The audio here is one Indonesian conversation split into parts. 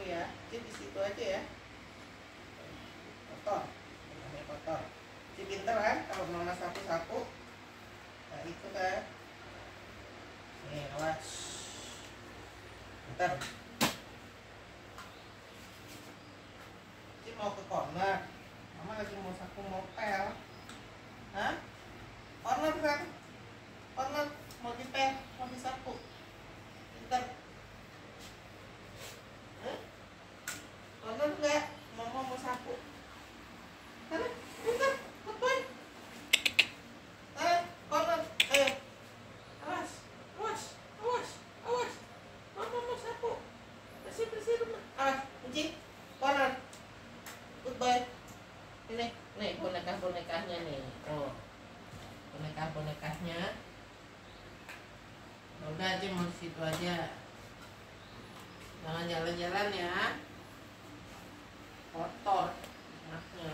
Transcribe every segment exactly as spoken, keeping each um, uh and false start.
ya. Cip di situ aja ya. Kotor, namanya kotor. Cip pinter kan kalau mama sapu-sapu. Nah itu kan. Nih awas. Bentar. Cip mau ke corner. Mama lagi mau sapu mopel. Hah? Corner kan? Corner mau dipel, mau disapu. Bentar. Hah? Corner enggak? Mama mau sapu. Sana, bentar, good boy. Eh, corner, ayo. Awas, awas, awas, awas. Mama mau sapu. Bersih, bersih rumah. Awas, kunci. Corner. Good boy. Ini, nih boneka-bonekanya nih. Oh. Boneka-bonekanya. Udah aja mau di situ aja. Jangan jalan-jalan ya. Kotor anaknya.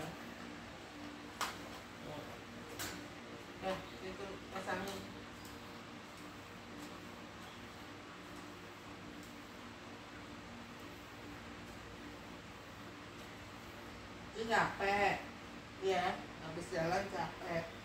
Eh, itu pasangin. Itu capek. Ya, habis jalan capek.